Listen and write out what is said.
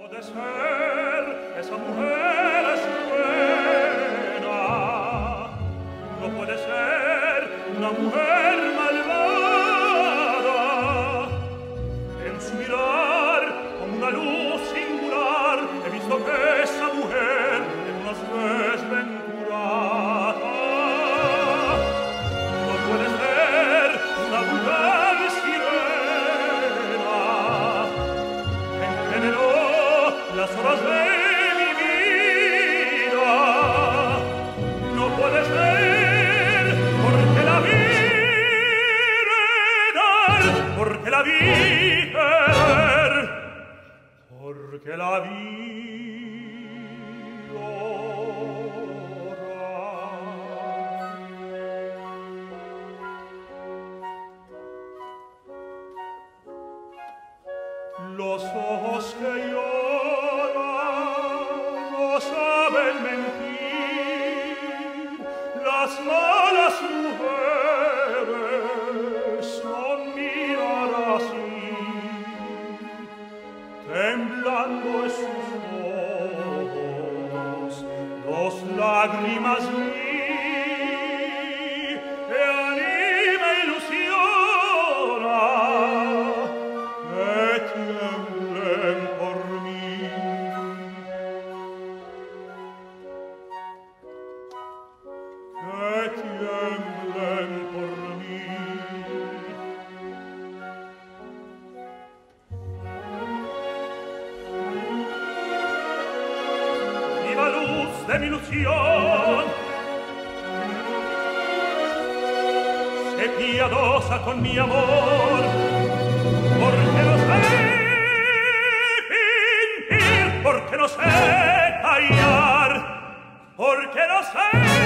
puede ser, esa mujer es buena. No puede ser una mujer malvada. En su mirar, como una luz singular, he visto que esa mujer es una desventurada. No puede ser una vulgar sirena. Envenenó las horas de mi vida. No puede ser, porque la vi querer, porque la vi querer, porque la vi llorar. Los ojos que lloran no saben mentir, las malas mujeres son mirar así, temblando en sus ojos dos lágrimas vi, que anima e ilusiona, que tiemblen por mí. Que tiemblen por mí. Viva luz de mi ilusión, sé piadosa con mi amor, porque no sé fingir, porque no sé callar, porque no sé